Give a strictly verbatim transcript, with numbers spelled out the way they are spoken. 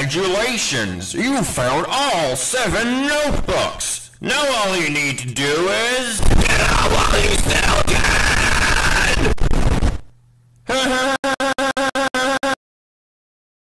Congratulations! You found all seven notebooks! Now all you need to do is...